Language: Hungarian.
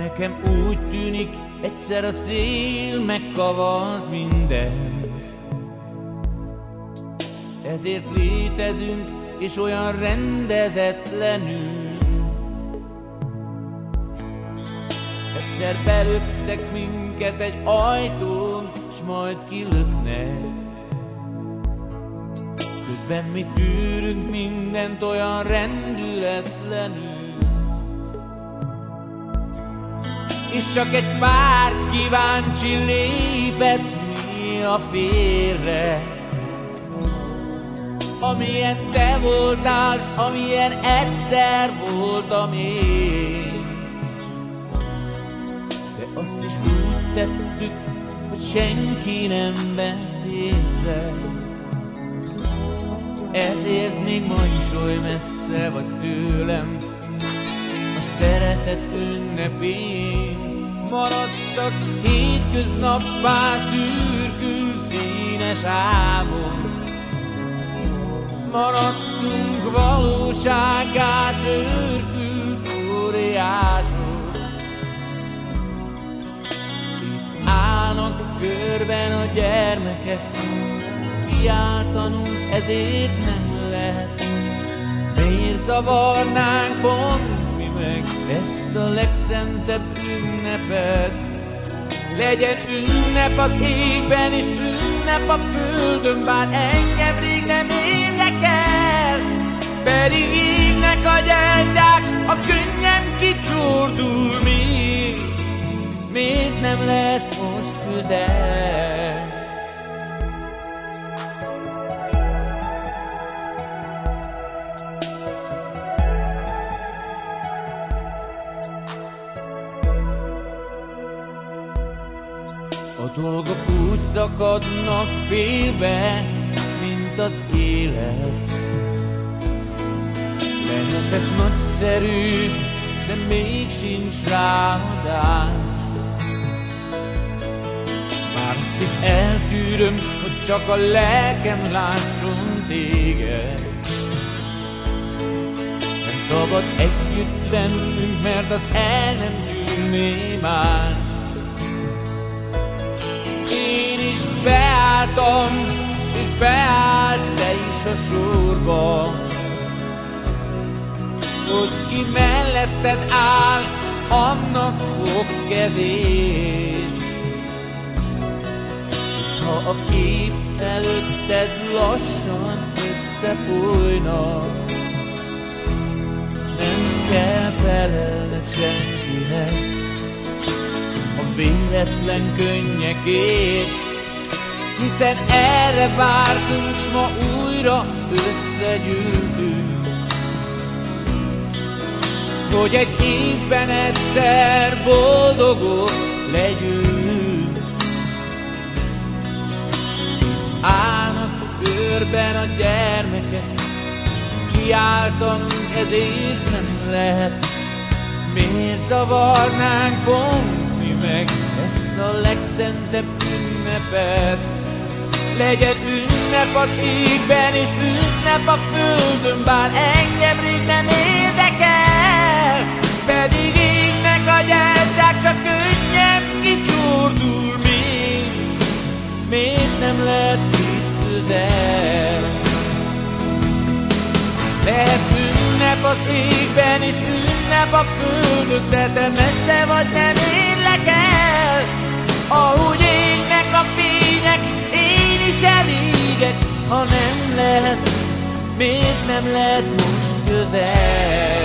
Nekem úgy tűnik, egyszer a szél megkavart mindent. Ezért létezünk, és olyan rendezetlenül. Egyszer belöktek minket egy ajtón, s majd kilöknek. Közben mi tűrünk mindent olyan rendületlenül. És csak egy pár kíváncsi lépett néha félre. Amilyen te voltál, s amilyen egyszer voltam én. De azt is úgy tettük, hogy senki nem vett észre. Ezért még ma is oly messze vagy tőlem a szeretet ünnepén. Maradtak hétköznappá szürkül színes álmom. Maradtunk valósággá törpült óriások. Itt állnak körben a gyermekek, kiáltanunk ezért nem lehet. Miért zavarnánk pont mi meg ezt a legszentebb ünnepet? Legyen ünnep az égben és ünnep a földön, bár engem rég nem érdekel. Pedig égnek a gyertyák, a könnyem kicsordul még. Miért nem lehet most közel? A dolgok úgy szakadnak félbe, mint az élet. Lehetett nagyszerű, de még sincs ráadás. Már azt is eltűröm, hogy csak a lelkem lásson téged. Nem szabad együtt lennünk, mert az el nem tűrné más. Beálltam, és beállsz te is a sorba, hogy ki melletted áll, annak fog kezét. És ha a kép előtted lassan összefolyna, nem kell felelned senkinek a véletlen könnyekért. Hiszen erre vártunk, s ma újra összegyűltünk, hogy egy évben egyszer boldogok legyünk. Állnak körben a gyermekek, kiáltanunk ezért nem lehet. Miért zavarnánk pont mi meg ezt a legszentebb ünnepet? Legyen ünnep az égben és ünnep a földön, bár engem rég nem érdekel. Pedig égnek a gyertyák, csak könnyebb kicsordul még. Miért nem lehetsz itt közel? Lehet ünnep az égben és ünnep a földön, de te messze vagy, nem érlek el. Ahogy égnek a fények, én is elégek. Ha nem lehet, miért nem lesz most közel?